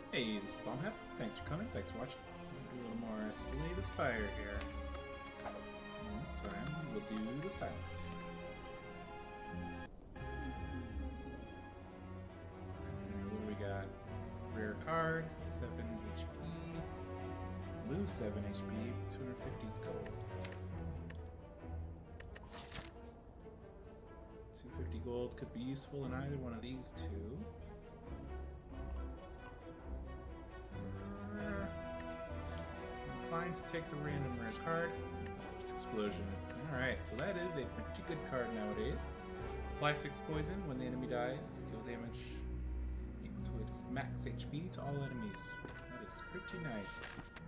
Hey, this is Bomhab. Thanks for coming. Thanks for watching. We'll do a little more Slay the Spire here. And this time, we'll do the Silence. And what do we got? Rare card, 7 HP. Lose 7 HP, 250 gold. 250 gold could be useful in either one of these two. Inclined to take the random rare card. Corpse Explosion. Alright, so that is a pretty good card nowadays. Apply 6 poison when the enemy dies. Deal damage equal to its max HP to all enemies. That is pretty nice.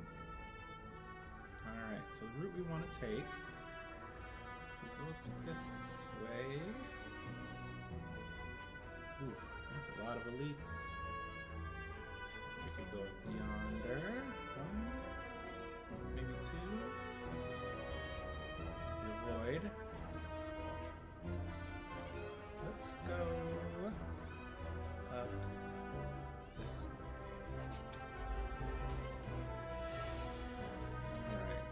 Alright, so the route we want to take. If we go up this way. Ooh, that's a lot of elites. We could go yonder. One, maybe two. Avoid. Let's go up this way. Alright.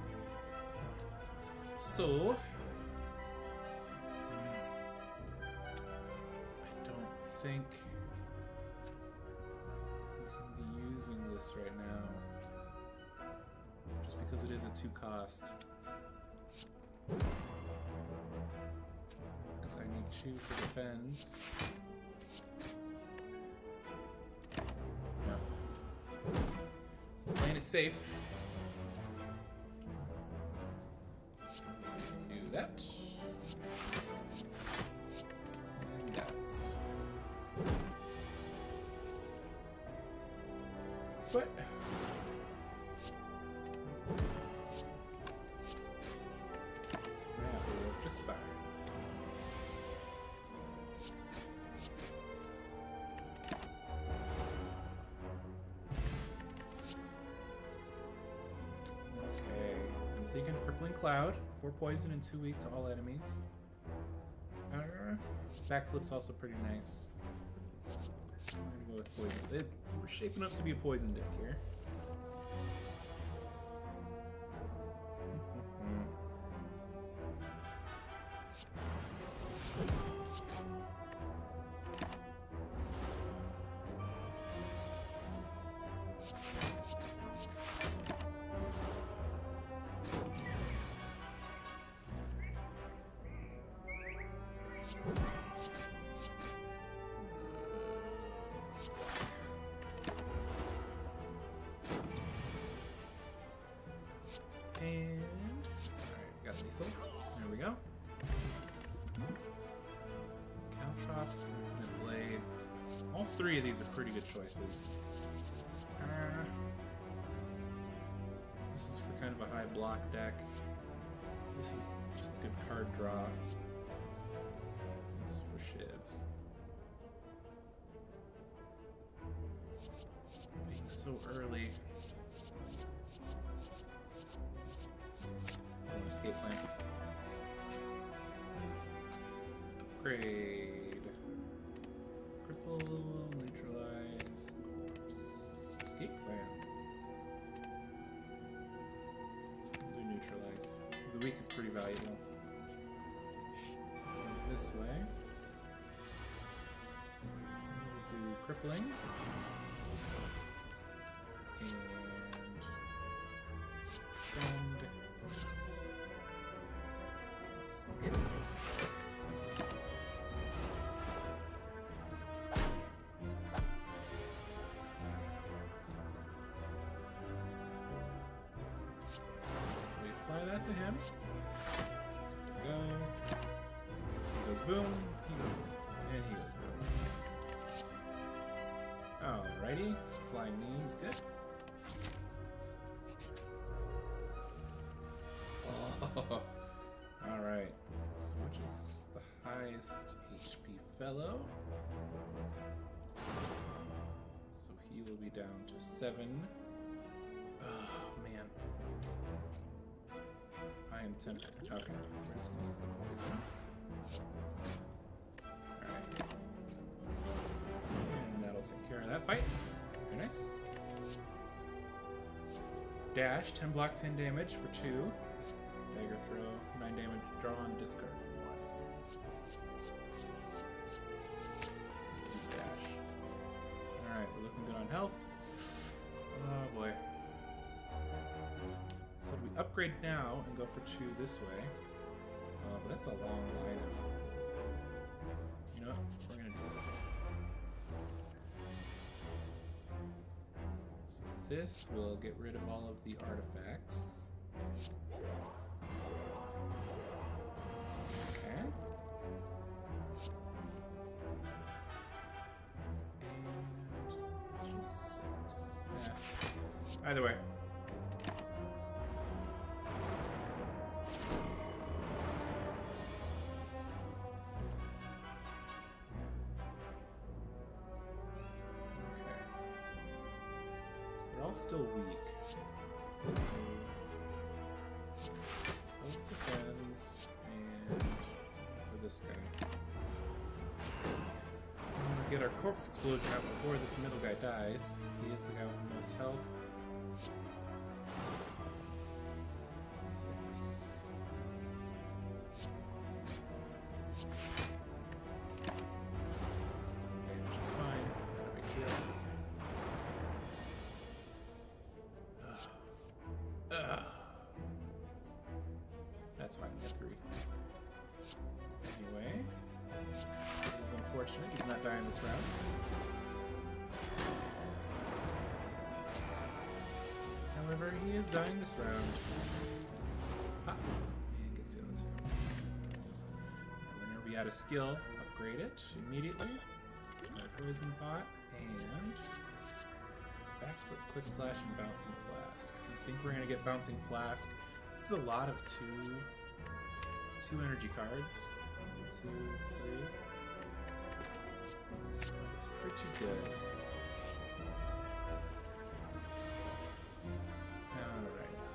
So, I don't think we can be using this right now. Just because it is a 2 cost. Because I need 2 for defense. No. Playing it safe. So do that. And that. But just fine. Okay, I'm thinking Crippling Cloud, 4 poison and 2 weak to all enemies. Backflip's also pretty nice. I'm gonna go with poison. We're shaping up to be a poison deck here. And alright, got lethal. There we go. Caltrops, Infinite Blades. All 3 of these are pretty good choices. This is for kind of a high block deck. This is just a good card draw. This is for shivs. Being so early. Escape plan. Upgrade. Cripple, neutralize, corpse. Escape plan. We'll do neutralize. The weak is pretty valuable. This way. We'll do crippling. And so we apply that to him. Go. He goes boom. He goes boom. And he goes boom. Alrighty. Flying knees, good. Oh. Alright. So which is the highest HP fellow? So he will be down to 7. Oh man. I am tempted. Okay, we're just gonna use the poison. Alright. And that'll take care of that fight. Very nice. Dash, 10 block, 10 damage for 2. Dagger throw, 9 damage, draw on, discard for 1. Dash. Alright, we're looking good on health. Oh boy. So do we upgrade now and go for 2 this way? But that's a long line of... You know what? We're gonna do this. So this will get rid of all of the artifacts. Okay. And it's just 6. Yeah. Either way. They're all still weak. Both defends, and for this guy. I'm gonna get our corpse explosion out before this middle guy dies. He is the guy with the most health. 6. Damage is fine. Not a big deal. That's fine, we have 3. Anyway, it is unfortunate he's not dying this round. However, he is dying this round. And gets the other 2. Whenever you add a skill, upgrade it immediately. Poison pot and backflip, quick slash, and bouncing flask. I think we're gonna get bouncing flask. This is a lot of two energy cards. 1, 2, 3. It's pretty good. Alright.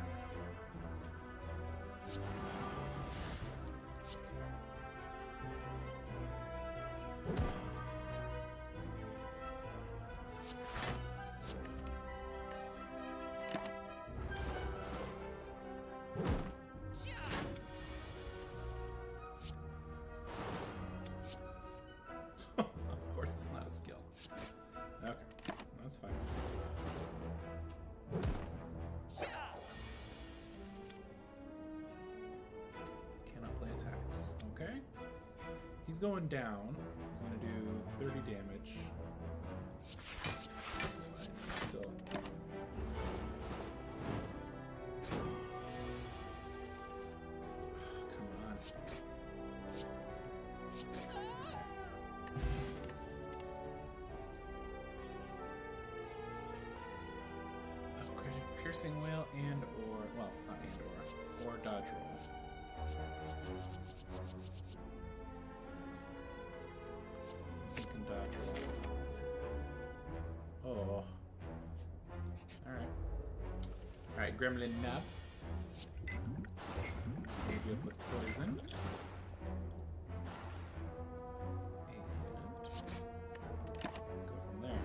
Of course, it's not a skill. Okay, that's fine. Cannot play attacks. Okay. He's going down. He's going to do 30 damage. That's fine. Still. Come on. Upgrade piercing whale and or, well, not and or dodge roll. You can dodge roll. Oh. Alright. Alright, Gremlin Nap. Maybe up with poison. And go from there.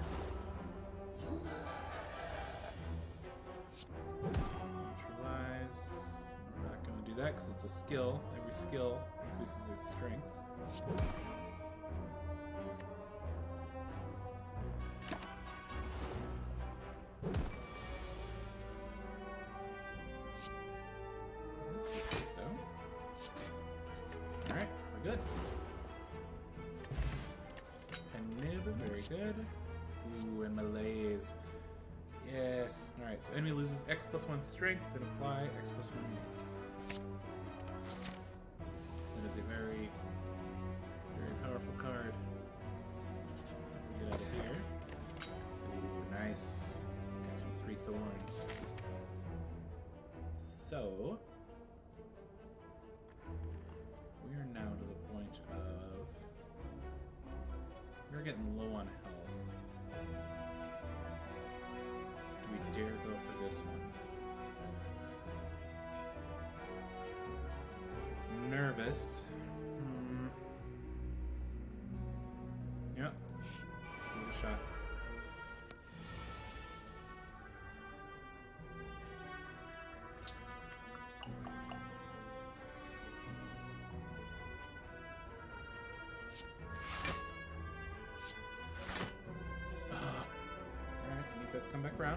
Neutralize. We're not going to do that because it's a skill. Every skill increases its strength. This is good though. Alright, we're good. And nib, very good. Ooh, and malaise. Yes. Alright, so enemy loses X+1 strength and apply X+1 unique. That is a very, very powerful card. Get out of here. Ooh, nice. Got some 3 thorns. So we are now to the point of we're getting low on health. Do we dare go for this one? Nervous. Yep, let's give it a shot. back around.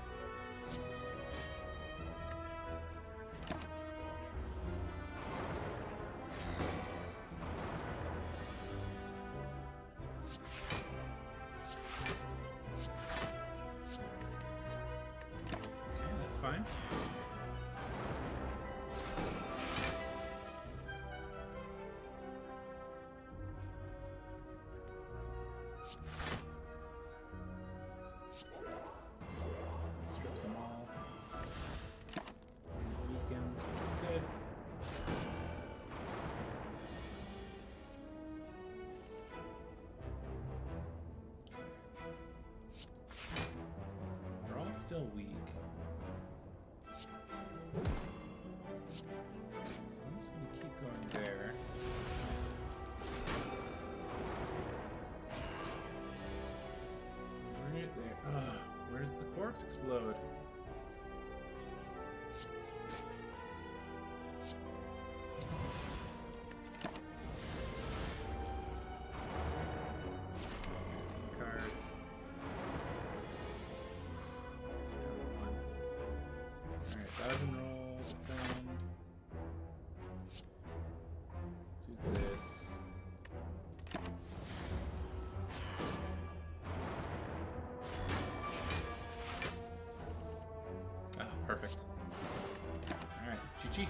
Okay, that's fine. Strips them all. Weakens, which is good. They're all still weak. So I'm just going to keep going there. Right there. Ugh, where does the corpse explode? Two cards. Alright, dodge and roll, defend. Do this. Ah, perfect. Alright, GG.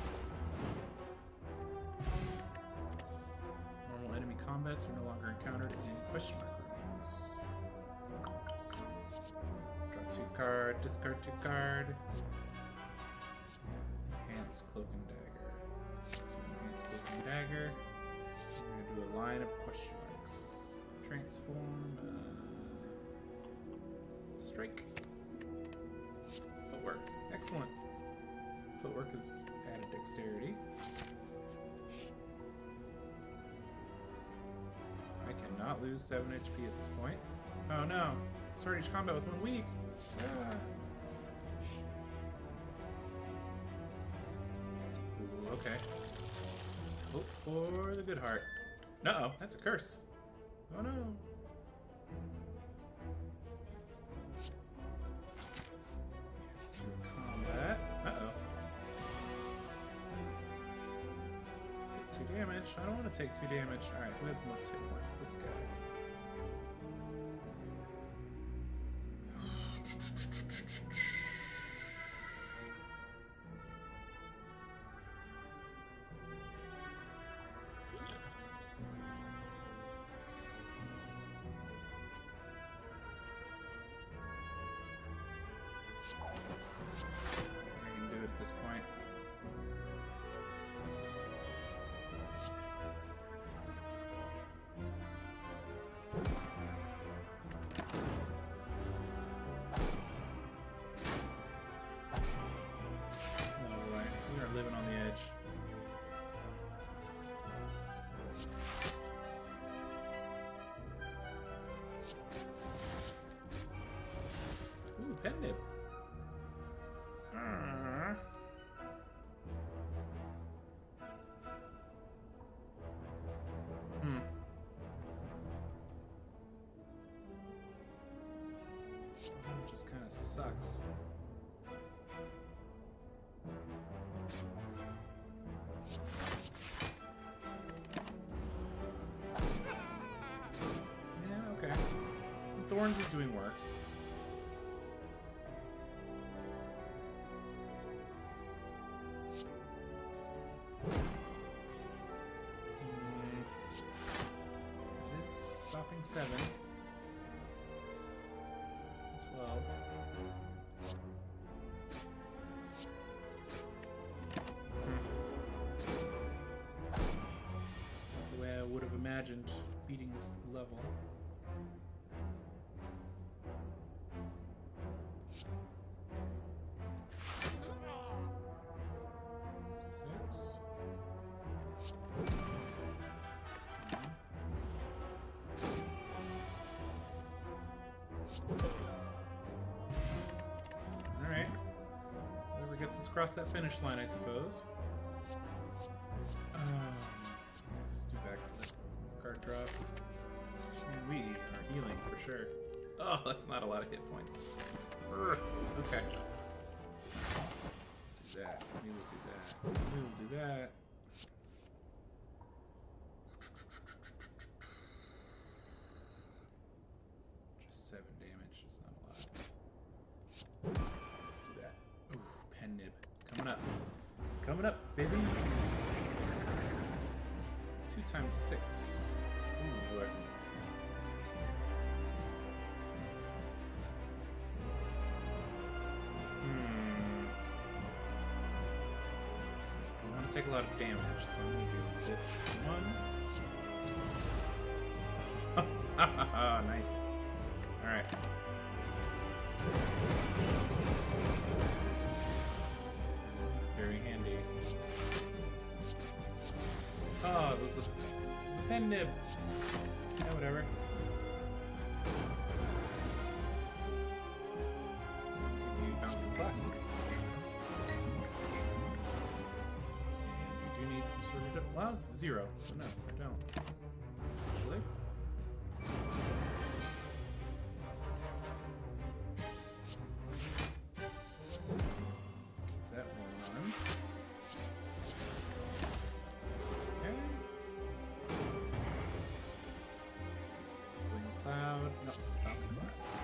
Normal enemy combats are no longer encountered in question mark rooms. Draw 2 card, discard 2 card. Enhanced Cloak and Dagger. Let's do Enhanced Cloak and Dagger. We're going to do a line of question marks. Transform. Strike. Footwork. Excellent. Footwork is added dexterity. I cannot lose 7 HP at this point. Oh no! Start each combat with 1 weak. Ah. Ooh, okay. Let's hope for the good heart. Uh-oh, that's a curse. Oh no. Combat. Uh-oh. Take 2 damage. I don't want to take 2 damage. Alright, who has the most hit points? This guy. I can do it at this point. Alright, we are living on the edge. Ooh, pen nib. It just kind of sucks. Yeah, okay. Thorns is doing work. It is stopping 7. 12. It's not the way I would have imagined beating this level. Alright. Whoever gets us across that finish line, I suppose. Let's do back card drop. And we are healing for sure. Oh, that's not a lot of hit points. Urgh. Okay. Do that. We will do that. We will do that. Just 7 damage. It's not a lot. Let's do that. Ooh, pen nib. Coming up. Coming up, baby. 2 times 6. Ooh, boy. I want to take a lot of damage, so I'm going to do this one. Nice. Alright. That is very handy. Oh, it was the pen nib. Yeah, whatever. You bouncing flask. And you do need some sort of... Well, it's 0, so no, I don't. Actually. Keep that one on. Cloud. No, bouncy glass.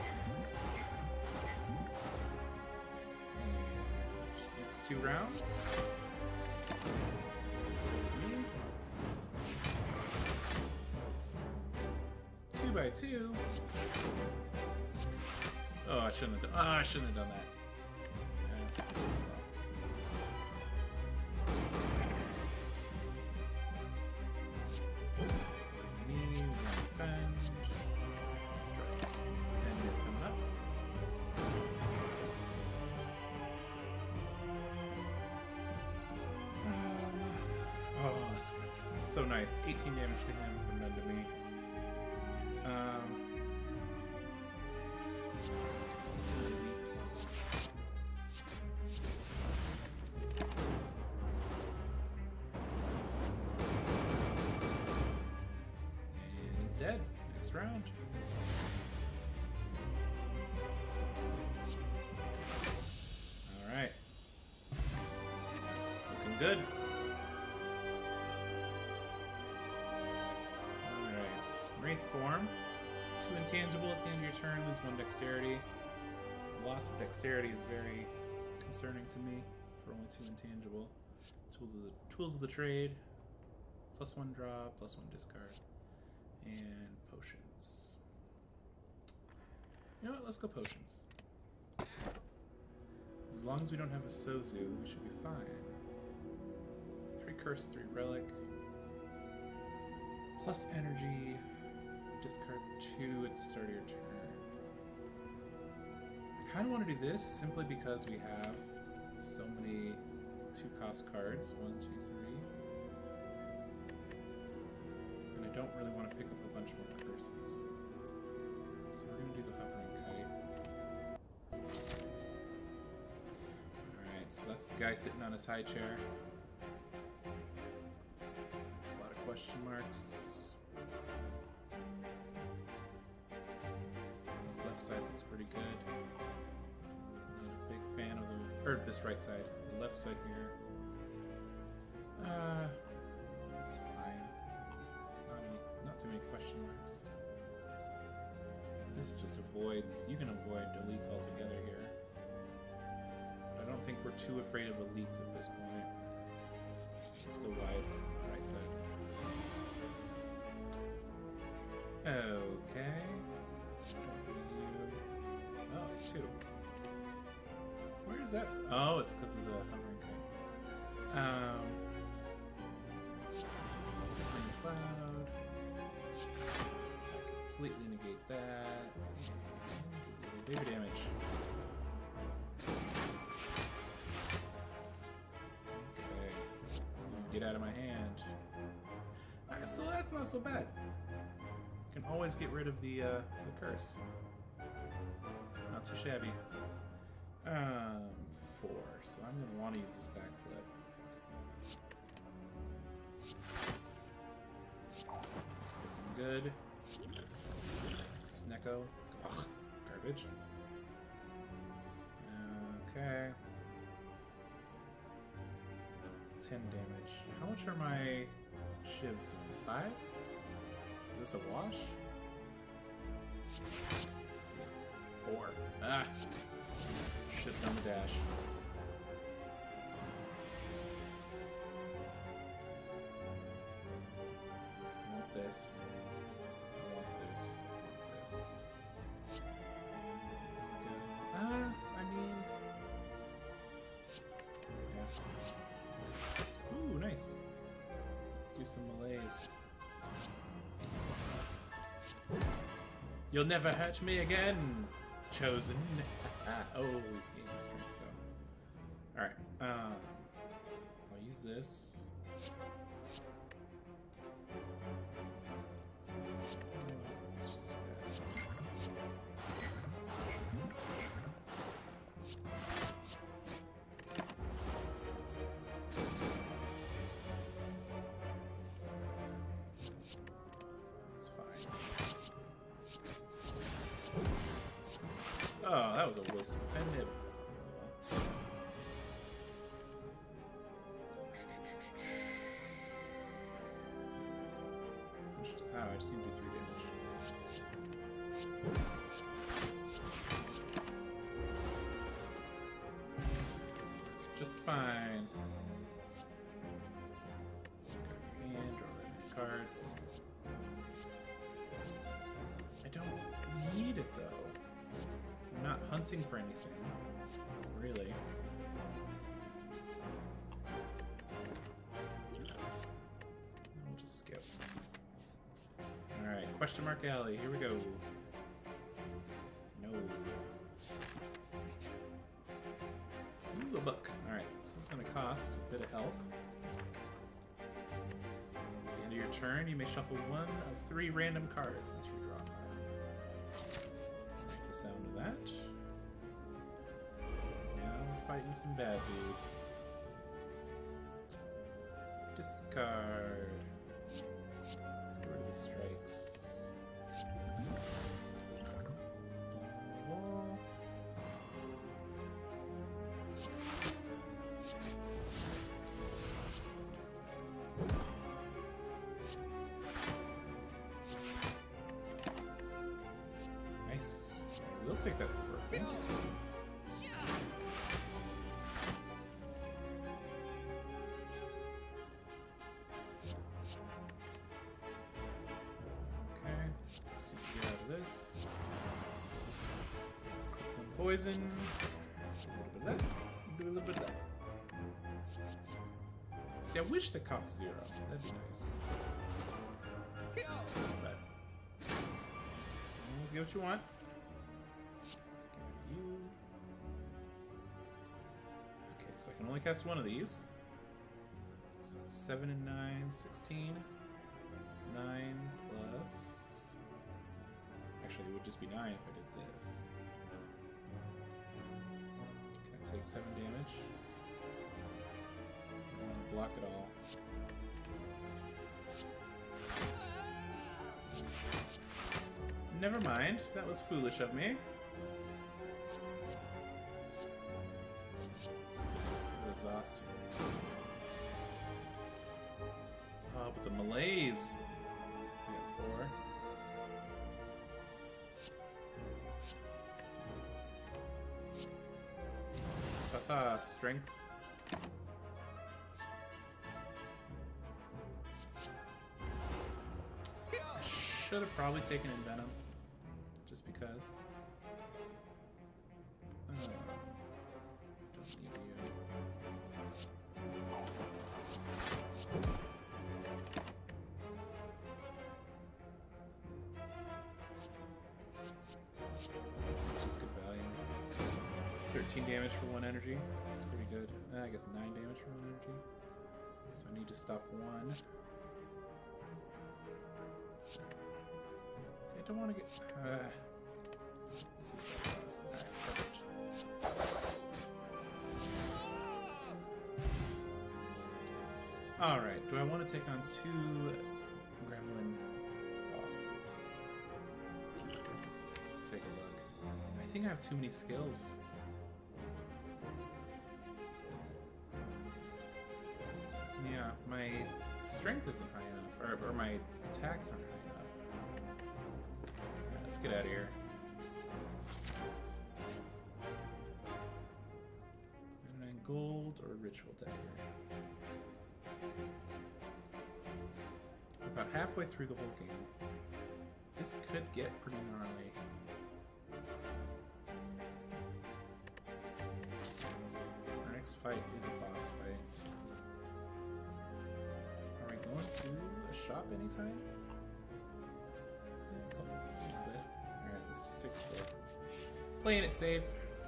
And next 2 rounds. Sounds good to me. 2 by 2. Oh, I shouldn't have done. Oh, I shouldn't have done that. So nice. 18 damage to him from none to me. Weeks. And he's dead. Next round. Alright. Looking good. Wraith form. 2 intangible at the end of your turn, lose 1 dexterity. The loss of dexterity is very concerning to me for only 2 intangible. Tools of the trade. +1 draw, +1 discard. And potions. You know what? Let's go potions. As long as we don't have a Sozu, we should be fine. 3 curse, 3 relic. Plus energy. Discard 2 at the start of your turn. I kind of want to do this simply because we have so many 2-cost cards. 1, 2, 3. And I don't really want to pick up a bunch more curses. So we're going to do the hovering kite. Alright, so that's the guy sitting on his high chair. That's a lot of question marks. Left side looks pretty good. I'm a big fan of this right side. The left side here. It's fine. Not too many question marks. This just avoids. You can avoid elites altogether here. But I don't think we're too afraid of elites at this point. Let's go wide. Right side. Okay. Oh, it's 2. Where is that from? Oh, it's because of the hovering kite. Cloud. I completely negate that. And baby damage. Okay. Get out of my hand. Alright, so that's not so bad. You can always get rid of the curse. Not too shabby. 4. So I'm going to want to use this backflip. It's looking good. Snecko. Ugh, garbage. Okay. 10 damage. How much are my shivs doing? 5? Is this a wash? Let's see. 4. Ah! Should have done the dash. I want this. I want this. I want this. I mean... Yeah. Ooh, nice. Let's do some malaise. You'll never hurt me again, chosen. Oh, he's gaining strength though. Alright, I'll use this. Let's just do that. Oh, that was a wisp. I didn't hit him. Oh, I just need to do 3 damage. Just fine. Just got your hand, draw that many cards. I don't need it though. I'm not hunting for anything, really. We'll just skip. Alright, question mark alley, here we go. No. Ooh, a book. Alright, this is going to cost a bit of health. At the end of your turn, you may shuffle 1 of 3 random cards into your draw pile. The sound of that. Now we're fighting some bad dudes. Discard. Let's get rid of the strikes. Wall. Nice. We'll take that for broken. Poison. A little bit of that. Do a little bit of that. See, I wish that cost 0. That'd be nice. But always get what you want. Give you. Okay, so I can only cast 1 of these. So it's 7 and 9, 16. It's 9 plus. Actually, it would just be 9 if I did this. Take 7 damage. I want to block it all. Never mind. That was foolish of me. Exhaust. Oh, but the malaise. I got 4. Ta-ta, strength. Should have probably taken in Venom. Just because. Don't need you. It's just good value. 13 damage for 1 energy. That's pretty good. I guess 9 damage for 1 energy. So I need to stop 1. See, I don't want to get... let's see what that does. Alright, do I want to take on 2 gremlin bosses? think I have too many skills. Yeah, my strength isn't high enough, or my attacks aren't high enough. Alright, let's get out of here. 99 gold or ritual dagger. About halfway through the whole game. This could get pretty gnarly. Our next fight is a boss fight. Are we going to a shop anytime? Yeah, a little bit. Alright, let's just take the playing it safe.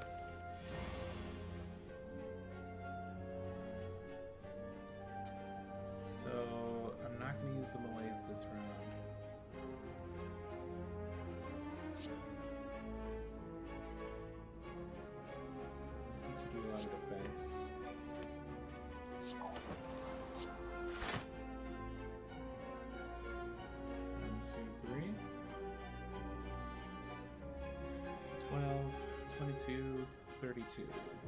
So I'm not going to use the melees this round. Need to do a lot of defense. 12, 22, 32.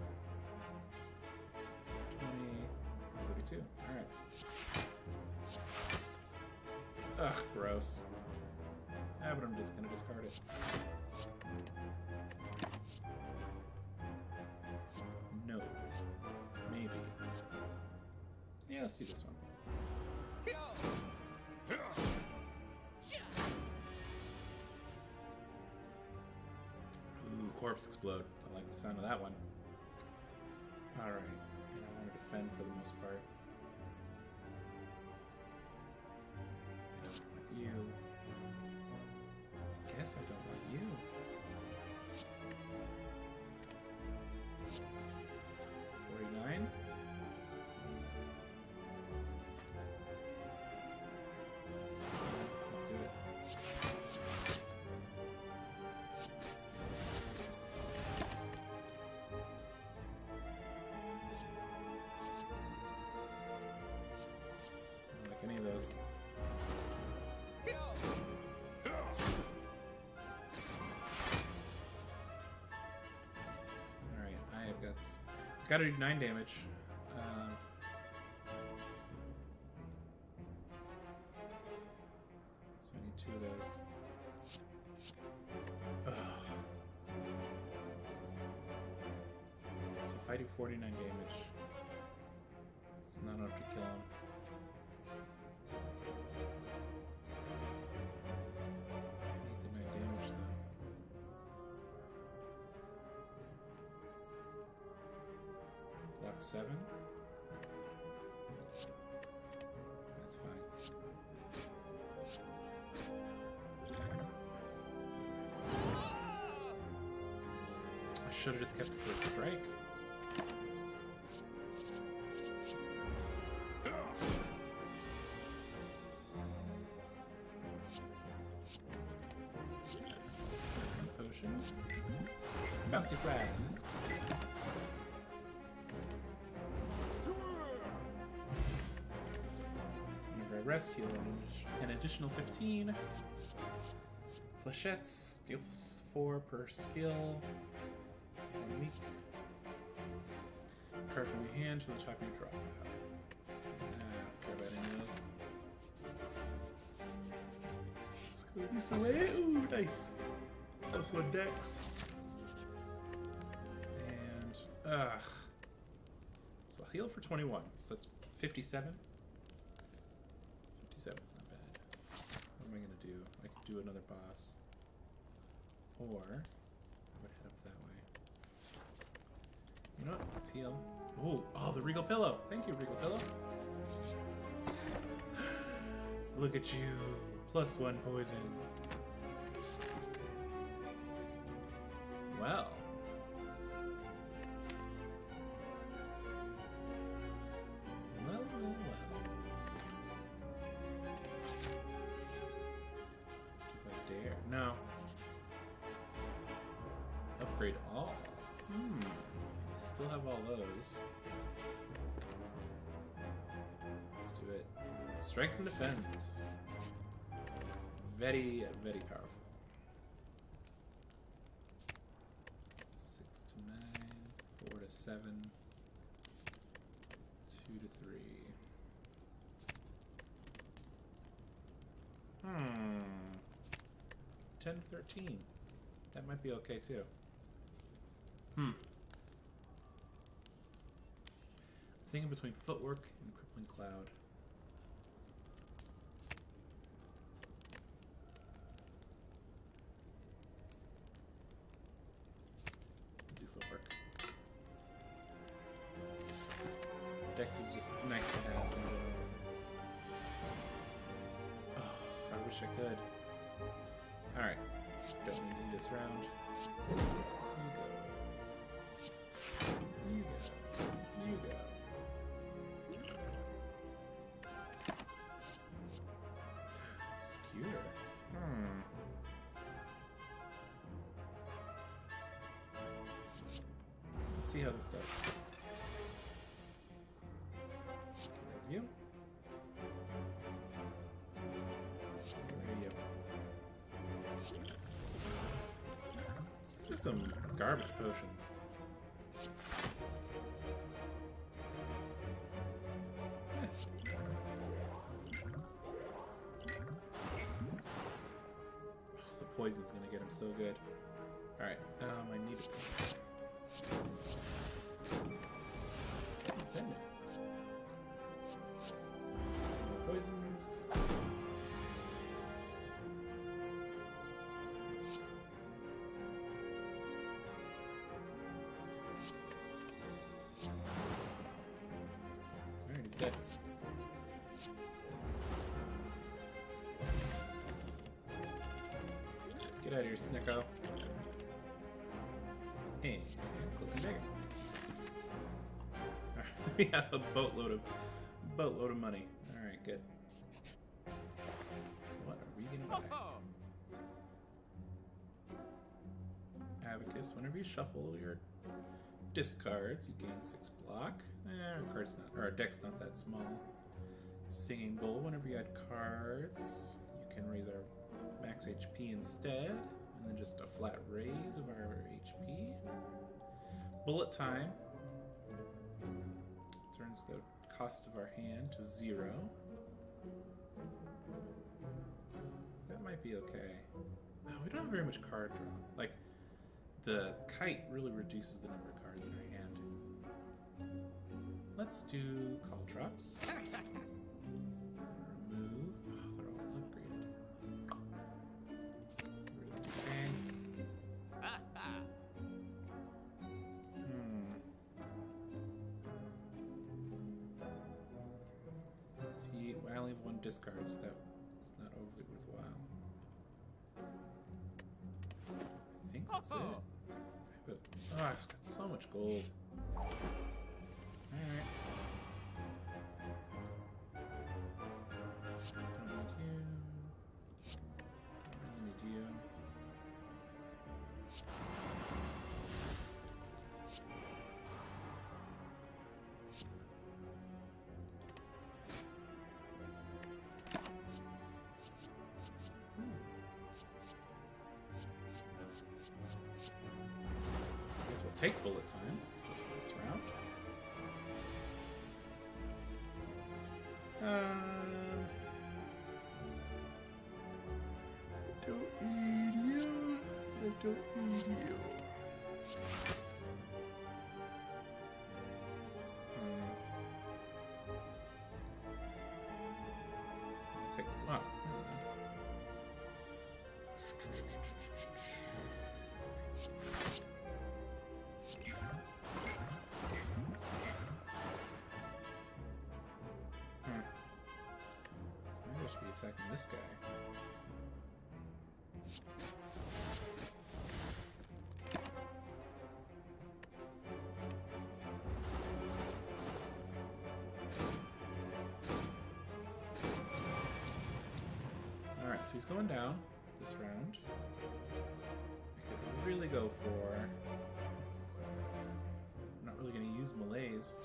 20, 32. Alright. Ugh, gross. Ah, but I'm just gonna discard it. No. Maybe. Yeah, let's do this one. Ooh, corpse explode. I like the sound of that one. Alright. And I want to defend for the most part. I don't want you. I guess I don't want you. 49. Let's do it. I don't like any of those. Alright, I have guts. Gotta do 9 damage. So I need 2 of those. Ugh. So if I do 49 damage, it's not enough to kill him. I need the 9 damage though. Block 7. That's fine. I should have just kept the first strike. Potion. Bouncy flask. Whenever I rest, heal an additional 15. Flechettes, deal 4 per skill. 1 week. Card from your hand to the top of your draw. I don't care about any of those. Let's go this way. Ooh, nice. Plus 1 dex. And, so I'll heal for 21. So that's 57. 57 is not bad. What am I going to do? I could do another boss. Or I would head up that way. You know what? Let's heal. Oh, the Regal Pillow. Thank you, Regal Pillow. Look at you. Plus 1 poison. Well. Well. Do I dare? No. Upgrade all. Still have all those. Let's do it. Strikes and defense. Very, very powerful. 7. 2 to 3. 10 to 13. That might be okay too. I'm thinking between footwork and crippling cloud. Do footwork. Dex is just nice to have. Oh, I wish I could. Alright. Don't need this round. You go. You go. Skewer. Let's see how this does. Review. Review. Let's do some garbage potions. The poison's gonna get him so good. Alright, I need it. Poisons. Alright, he's dead. Get out of here, Snicko. And click and dagger. Alright, we have a boatload of money. Alright, good. What are we gonna buy? Abacus. Whenever you shuffle your discards, you gain 6 block. Our card's not, or our deck's not that small. Singing Bowl. Whenever you add cards, you can raise our max HP instead, and then just a flat raise of our HP. Bullet Time turns the cost of our hand to 0. That might be okay. Oh, we don't have very much card draw. Like, the kite really reduces the number of cards in our hand. Let's do Caltrops. Remove. Oh, they're all upgraded. Get rid of Decay. See, I only have 1 discard, so that's not overly worthwhile. I think that's it. But, oh, I've just got so much gold. Alright. Don't need you. Don't really need you. I guess we'll take bullet time just for this round. I don't need you. I don't need you. Take them up. So maybe I should be attacking this guy. Alright, so he's going down this round. I could really go for... I'm not really going to use Malaise.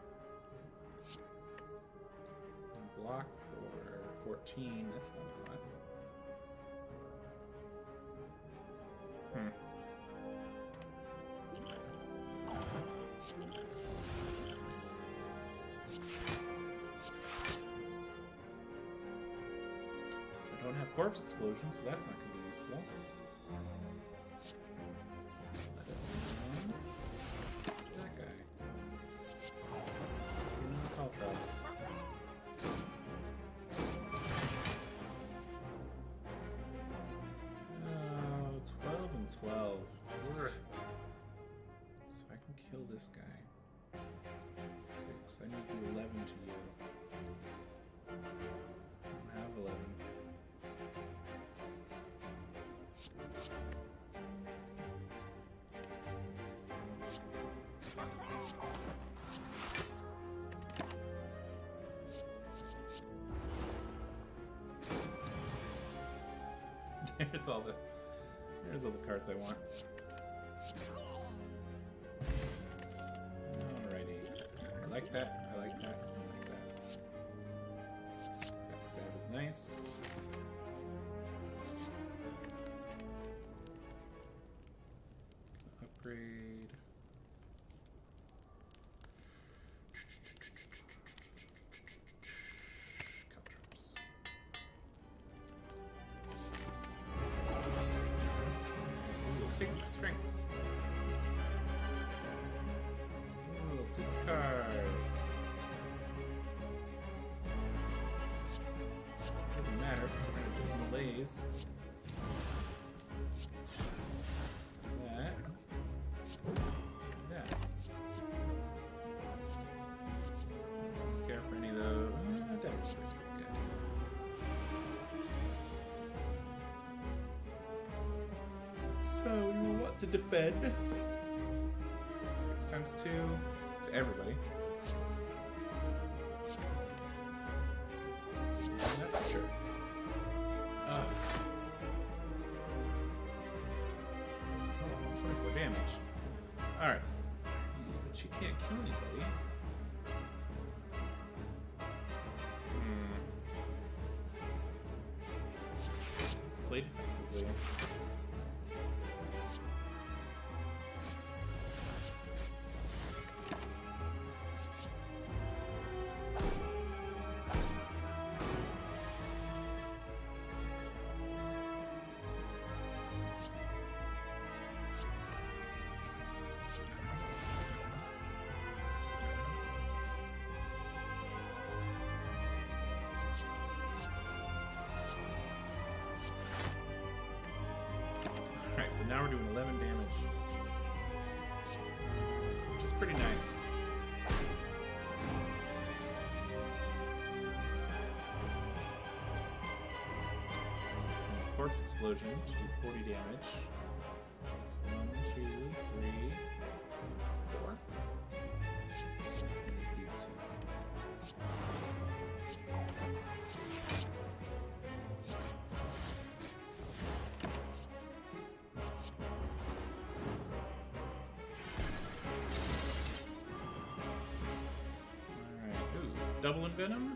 And block for 14, that's not a lot. I don't have corpse explosion, so that's not going to be useful. Let us know. That guy. Another Caltrops. Oh, 12 and 12. So I can kill this guy. 6. I need to do 11 to you. I don't have 11. There's all the cards I want. Alrighty. I like that. I like that. I like that. That stab is nice. Upgrade. Caltrops. Take the strength. Ooh, discard. Doesn't matter because we're gonna just malaise. That. That. Don't care for any of those. That was pretty good. So we will want to defend 6 times 2 to everybody. Not for sure. Oh, 24 damage. Alright. But you can't kill anybody. Let's play defensively. Alright, so now we're doing 11 damage. Which is pretty nice. So, corpse explosion to do 40 damage. That's 1, 2, 3, 4. So use these two. Double in venom?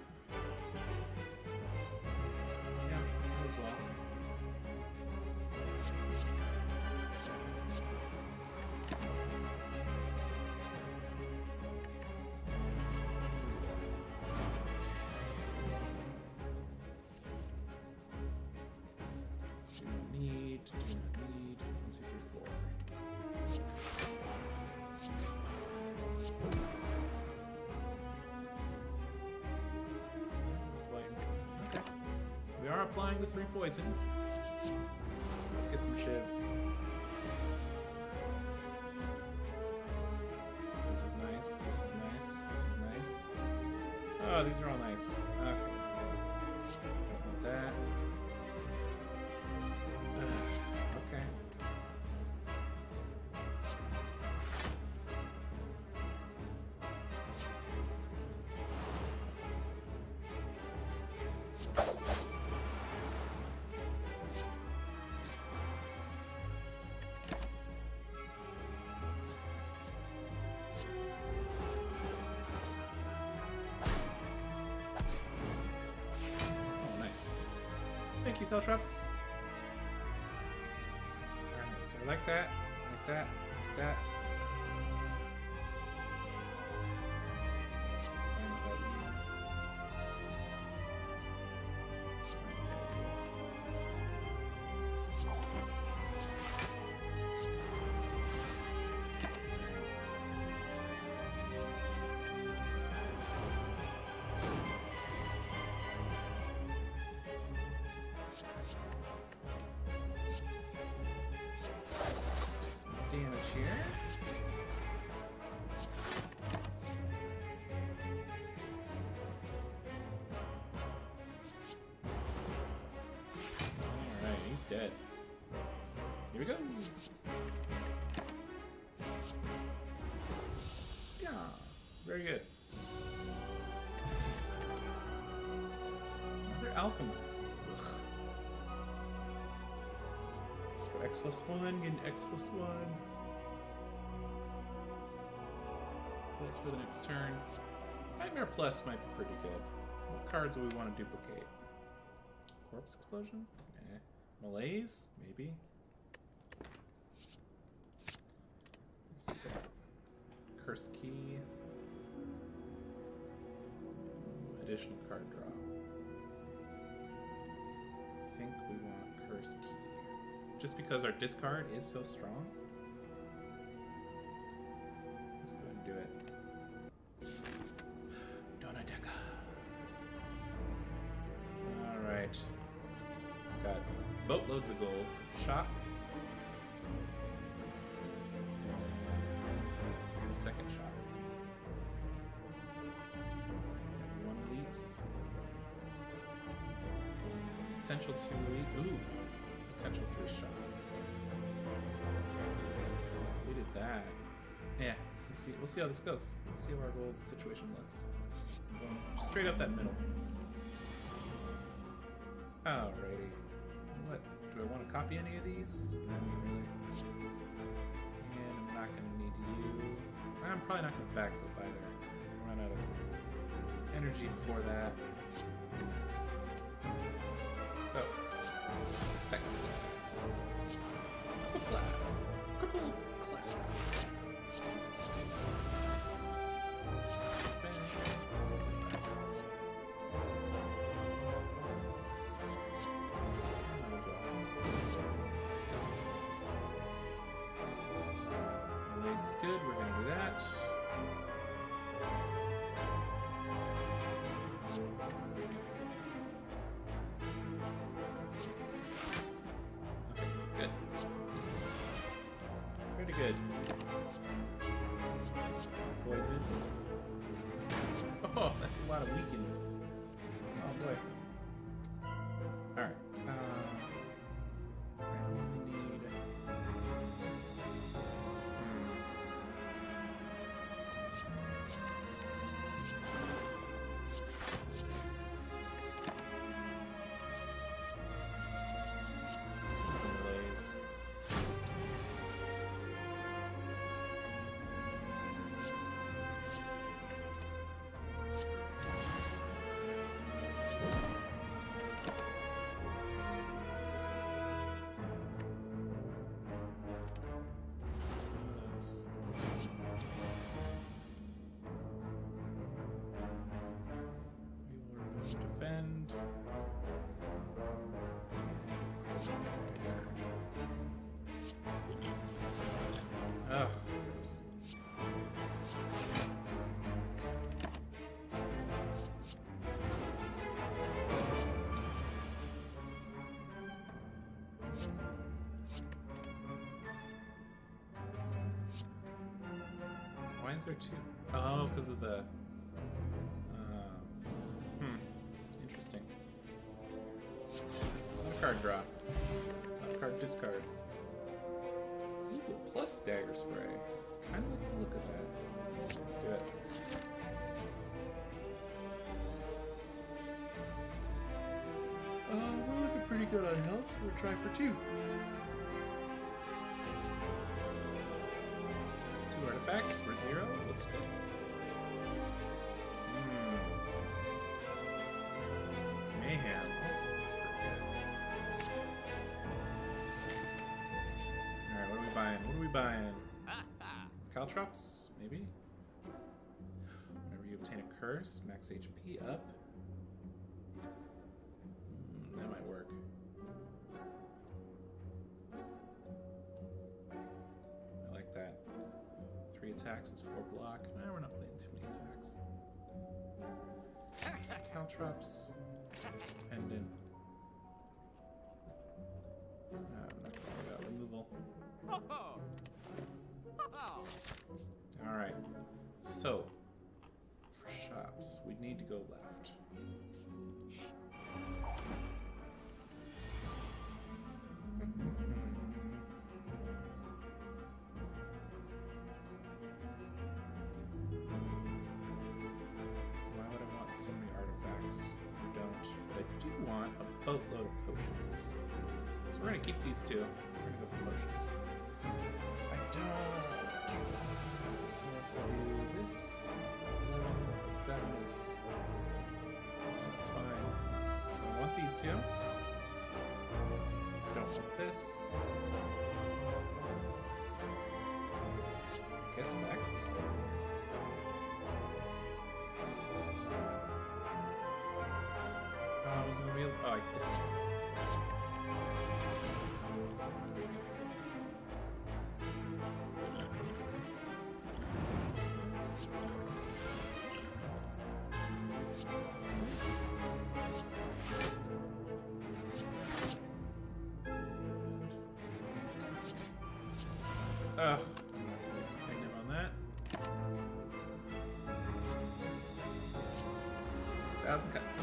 Yeah, as well. Do not need. 1, 2, 3, 4. We are applying the 3 poison. So let's get some shivs. This is nice. This is nice. This is nice. Oh, these are all nice. Okay. So don't want that. Okay. Thank you, Caltrops. Alright, so I like that, like that, like that. here. Alright, he's dead. Here we go. Yeah, very good. Another alchemize. Go X+1, get an X+1. That's for the next turn. Nightmare Plus might be pretty good. What cards do we want to duplicate? Corpse Explosion? Eh. Malaise? Maybe. Let's see that. Curse Key. Additional card draw. I think we want Curse Key. Just because our discard is so strong. Let's go ahead and do it. Donadeka. Alright. Got boatloads of gold. Shot. Second shot. One elite. Potential 2 elite. Ooh. Potential 3 shot. If we did that. Yeah. We'll see how this goes. We'll see how our gold situation looks. Going straight up that middle. Alrighty. What? Do I want to copy any of these? Not really. And I'm not going to need you. I'm probably not going to backflip either. I'll run out of energy before that. So, backslap. Cripple clap. Cripple clap. As well. This is good. We're going to do that. Okay, good. Pretty good. Poison. Oh, that's a lot of weakening. Oh boy. Alright. I only need... Delays. Defend. Oh, goodness. Why is there two? Oh, because of the... Interesting. Not a card draw. Not a card discard. Ooh, plus dagger spray. Kind of like the look of that. Let's do it. We're looking pretty good on health, so we'll try for 2. 2 artifacts for 0. Looks good. Mayhem also looks pretty good. Alright, what are we buying? What are we buying? Caltrops? Maybe? Whenever you obtain a curse, max HP up. That might work. I like that. 3 attacks is 4 block. No, we're not playing too many attacks. Caltrops. Pendant. I'm not going about removal. So, for shops, we need to go left. Why would I want so many artifacts? I don't. But I do want a boatload of potions. So we're gonna keep these two. We're gonna go for potions. I don't. So if I do this, 7 is. That's fine. So I want these two. Don't want this. I guess max. I was gonna be. Oh, I guess. I'm not wasting him on that. 1,000 cuts.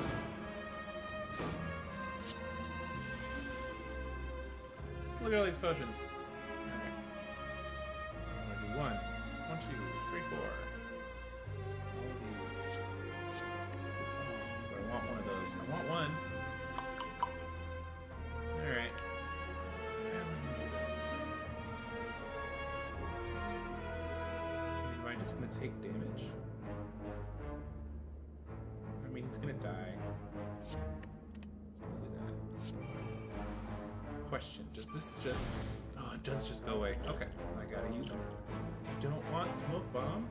Look at all these potions. Alright. So I'm gonna do 1, 2, 3, 4. All of these. But I want one of those. I want one. Alright. Just gonna take damage. I mean, he's gonna die. So we'll do that. Question: does this just? Oh, it does just go away. Okay, I gotta use it. I don't want smoke bomb.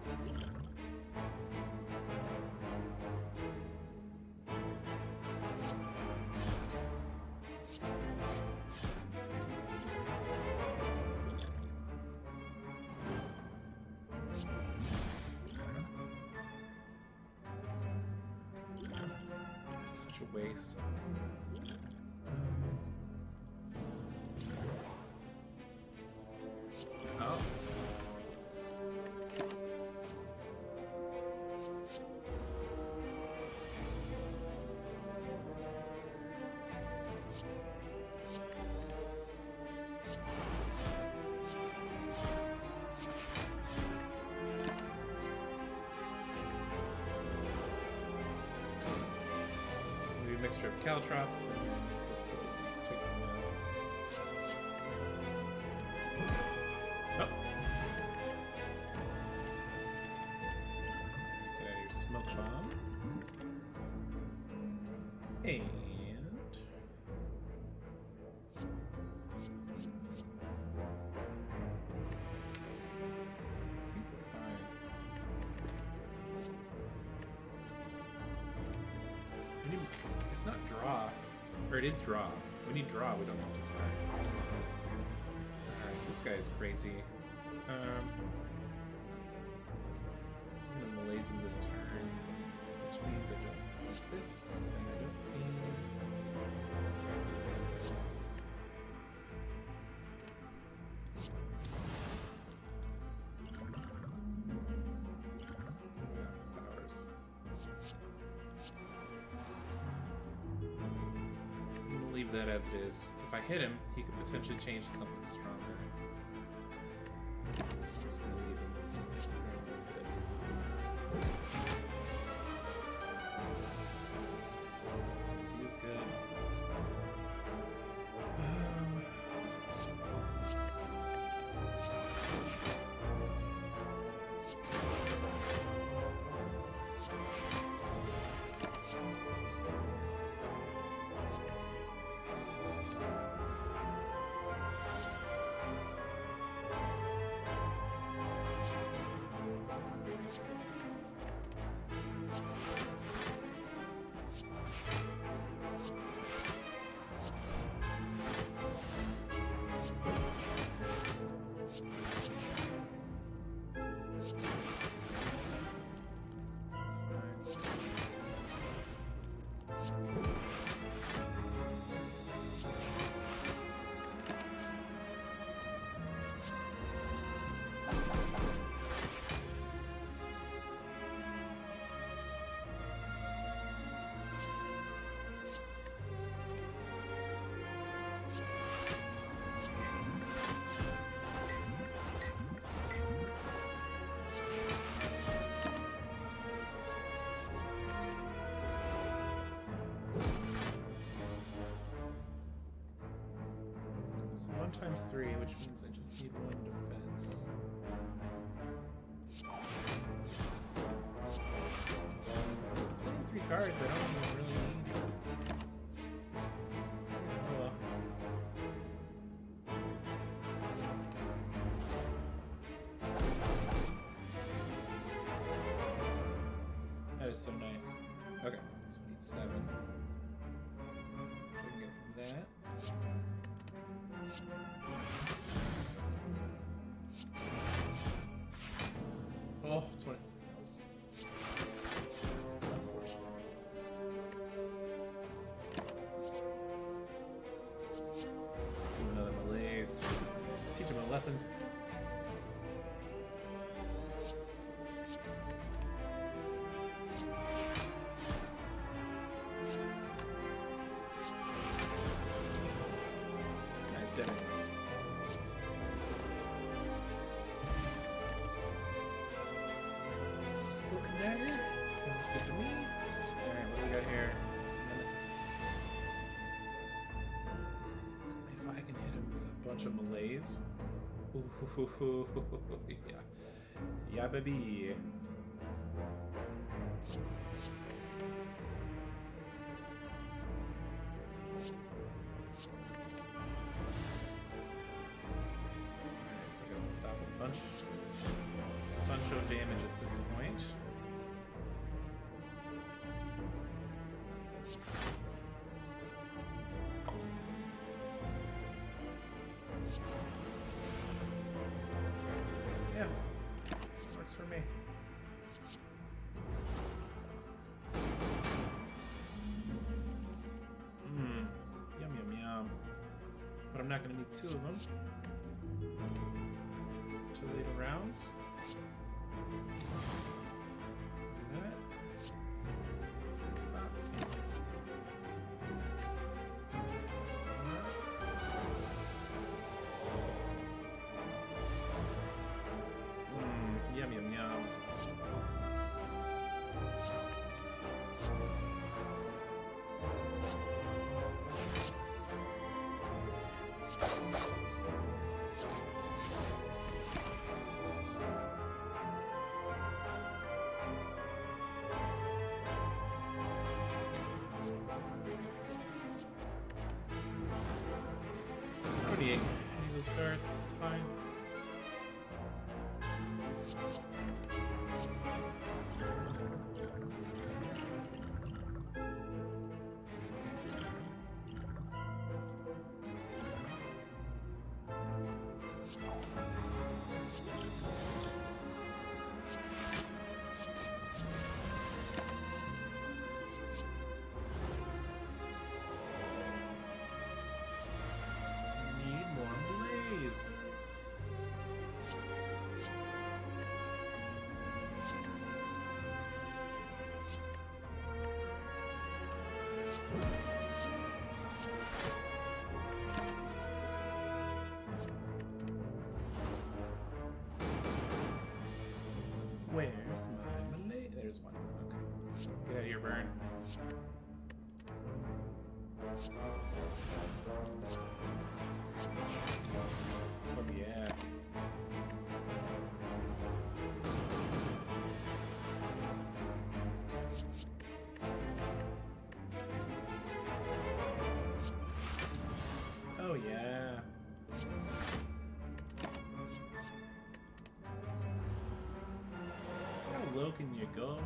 Waste. Oh. Yes. Mixture of caltrops and just poison. Take them out. Oh. Get out of your smoke bomb. And I think we're fine. It's not draw. Or it is draw. We need draw, we don't need discard. Alright, this guy is crazy. I'm gonna malaise him this turn, which means I don't need this, and I don't need this. Powers. Leave that as it is. If I hit him, he could potentially change to something stronger. So I'm just gonna leave him. That's good. Let's see, is good. -3, which means I just need 1 defense. 3 cards, I don't even really need. Oh well. That is so nice. Okay, so we need 7. We can get from that. Oh, 20. That was unfortunate. Let's do another malaise. Teach him a lesson. Nice damage. Cloak and dagger. Sounds good to me. Alright, what do we got here? Nemesis. If I can hit him with a bunch of malaise. Ooh, yeah. Yeah, baby. Alright, so we gotta stop a bunch of damage at this point. Yeah, works for me. Yum yum yum. But I'm not gonna need 2 of them. 2 later rounds. Do that. See what pops. Yum yum yum. I don't need any of those cards, it's fine. Need more malaise. Where's my malaise? There's one. Okay. Get out of here, Burn. Oh yeah. Oh yeah. How low can you go?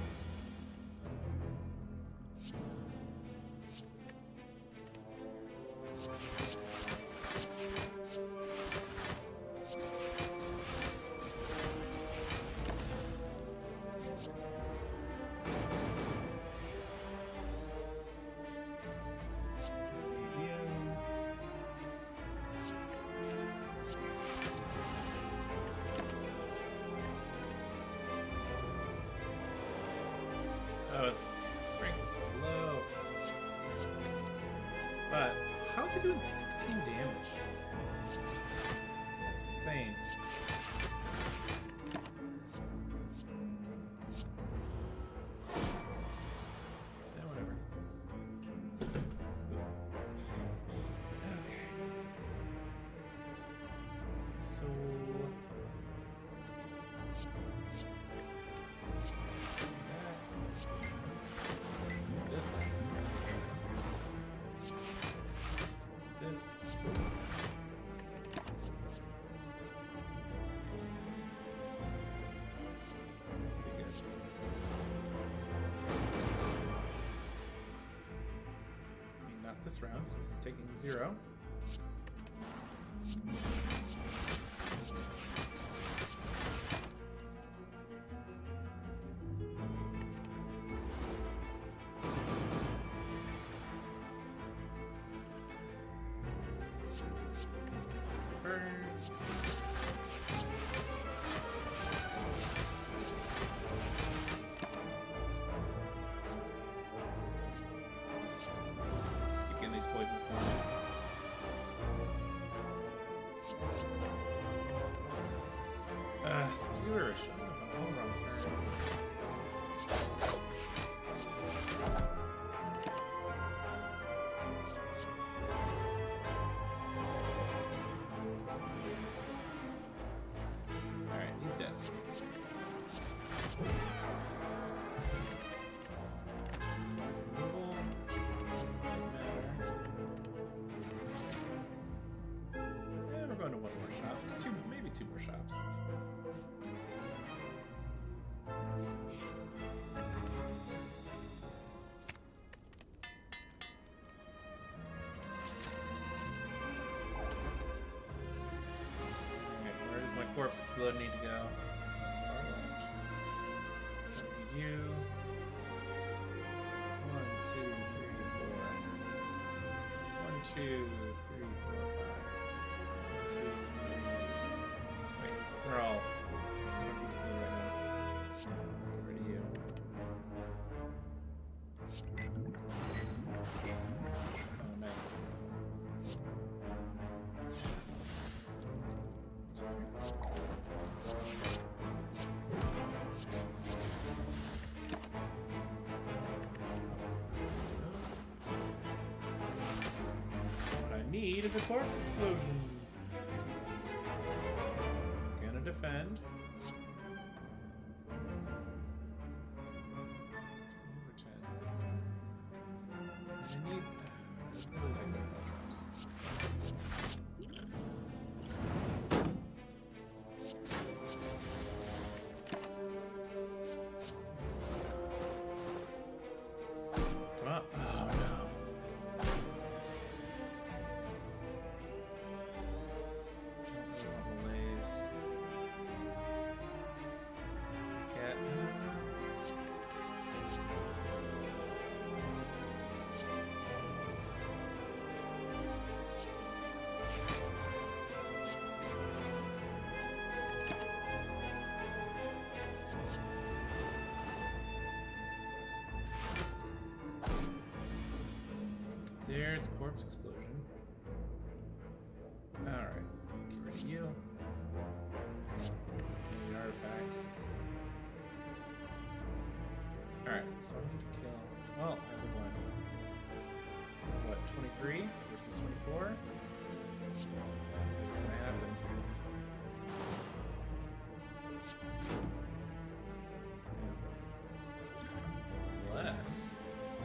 Oh, his strength is so low. But how's he doing 16 damage? That's insane. Yeah, whatever. Okay. this round, so he's taking 0. Burns. Let's keep getting these poisons going. Skewer is showing up on all wrong turns. Alright, he's dead. Removal. Doesn't really matter. Yeah, we're going to one more shop. Maybe two more shops. Corpse explode need to go. Far left. Don't need you. 1, 2, 3, 4. 1, 2, 3, 4, 5. 1, 2, 3. Wait, we're all. I don't need you right now. Get rid of you. Oh, nice. What I need is a corpse explosion. Gonna defend. Over 10. I need. I really like that traps. Come on. Oh no. Malaise. Cat. There's corpse explosion. Alright, get rid of you. The artifacts. Alright, so I need to kill. Well, I would want. What, 23 versus 24? What's gonna happen? Less.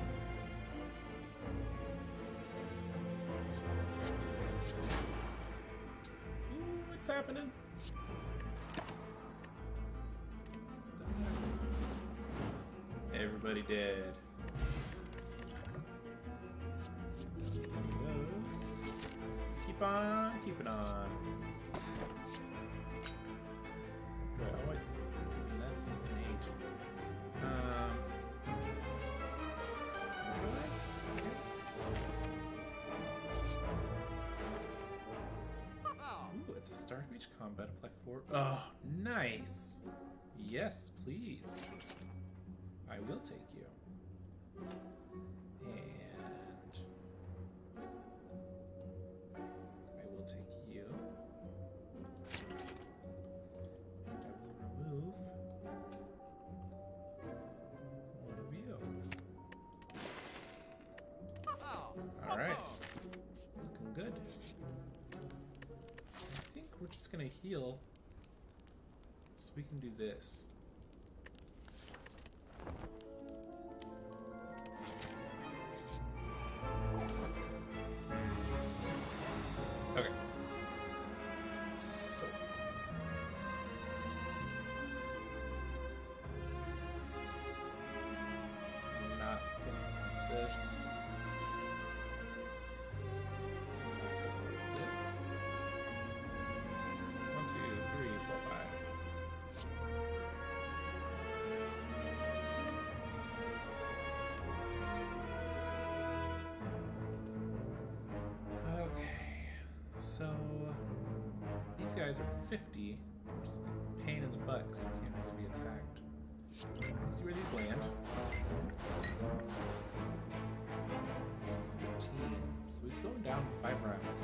Ooh, what's happening? Everybody dead. Those. Keep on, keep it on. Well, I mean, that's an age. This, I guess. Ooh, at the start of each combat, apply 4. Oh, nice. Yes, please. I will take you. And I will take you. And I will remove one of you. Alright. Looking good. I think we're just gonna heal so we can do this. Okay. So. Not this. guys are 50, which is a pain in the butt because I can't really be attacked. Let's see where these land. 13. So he's going down in 5 rounds.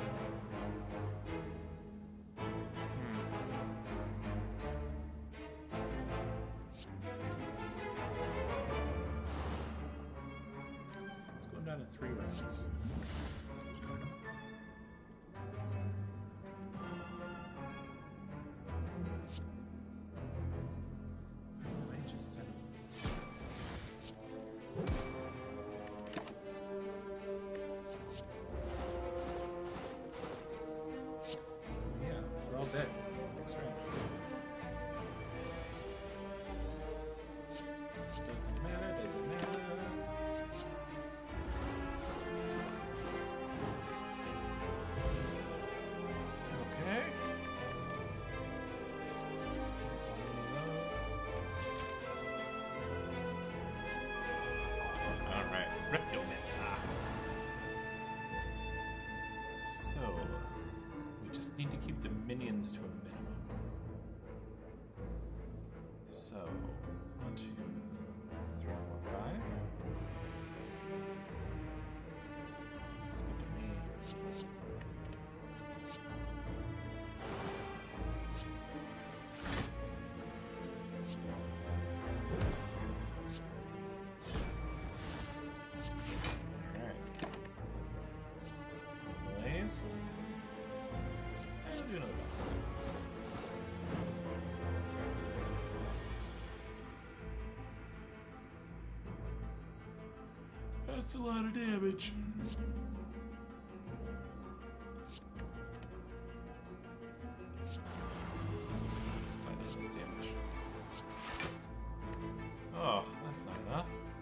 He's going down in 3 rounds. So, we just need to keep the minions to a minimum. So, 1, 2, 3, 4, 5. Looks good to me. I'll do another box. That's a lot of damage. Slightly less damage. Oh, that's not enough.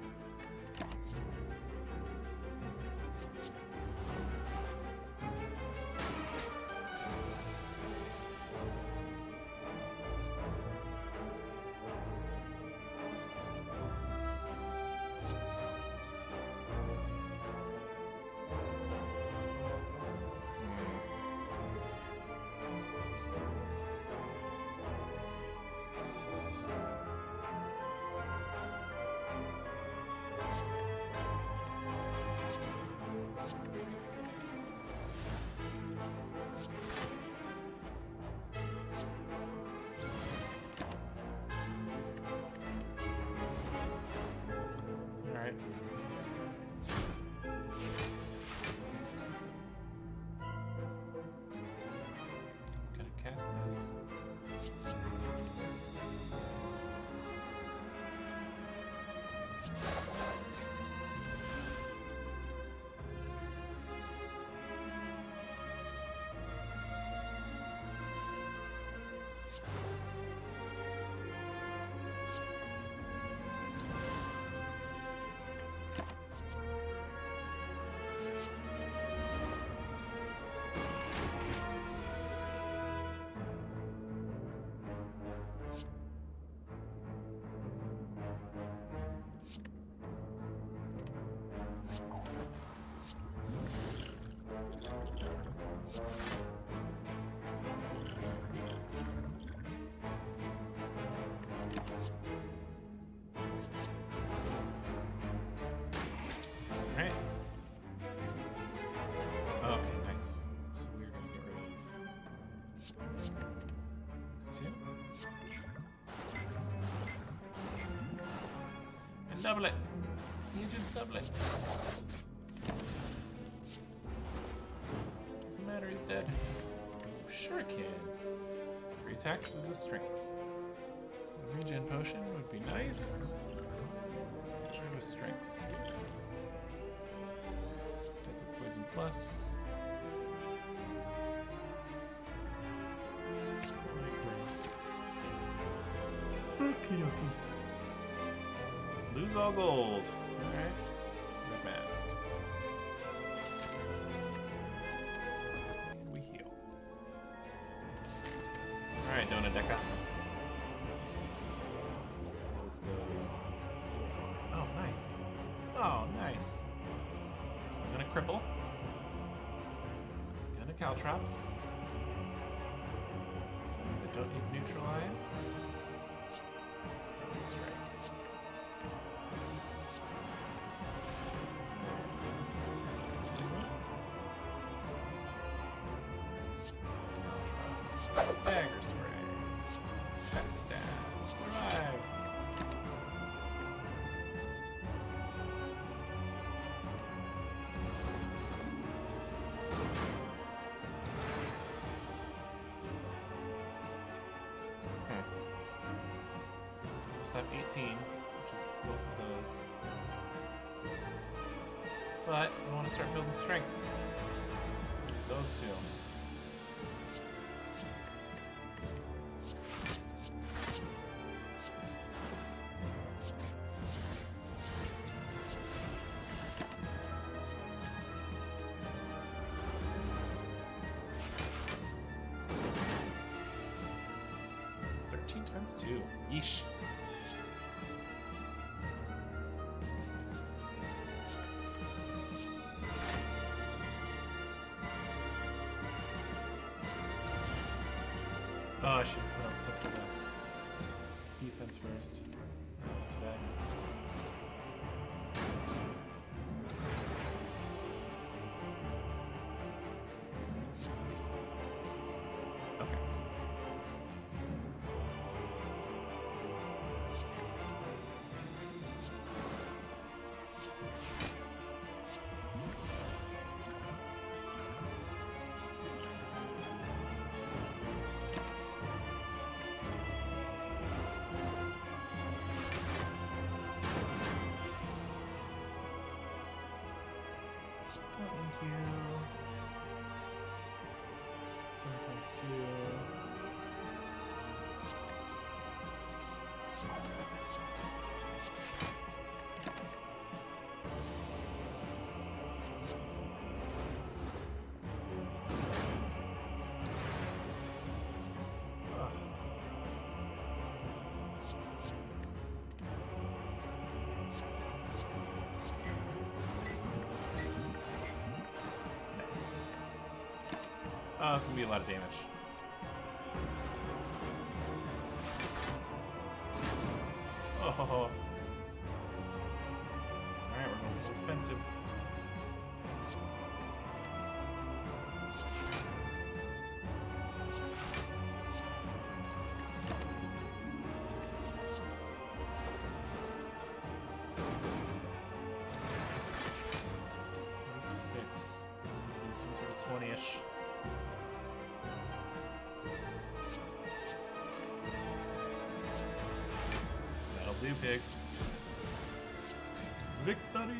Cast this. Alright. Okay, nice. So we're gonna get rid of these 2. And double it. You just double it. Doesn't matter, he's dead. Sure can. 3 attacks is a strength. A regen potion would be nice. With strength. Deadly poison plus. Okie dokie. Lose all gold. Alright. Red mask. And we heal. Alright, Dona Deca. Let's see how this goes. Oh, nice. Oh, nice. So I'm gonna cripple. I'm gonna Caltrops. don't need neutralize. That's right. Dagger spray. Backstab. Survive. Stop 18, which is both of those. But I want to start building strength. So we need those two. Times 2. Yeesh. Oh, I should put up some sort of defense first. That's too bad. Okay. Thank you. 7 times 2. Oh, it's gonna be a lot of damage. Oh. Alright, we're going full defensive. Six. Some sort of 20-ish. Do pig. Victory!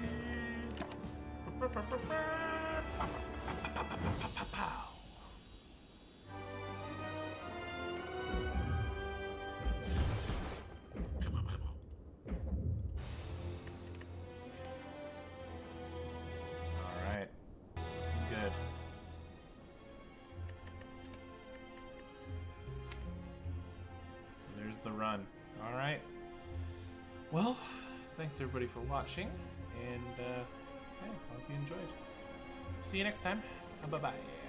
Alright. Good. So there's the run. Alright. Well, thanks everybody for watching, and yeah, I hope you enjoyed. See you next time. Bye-bye.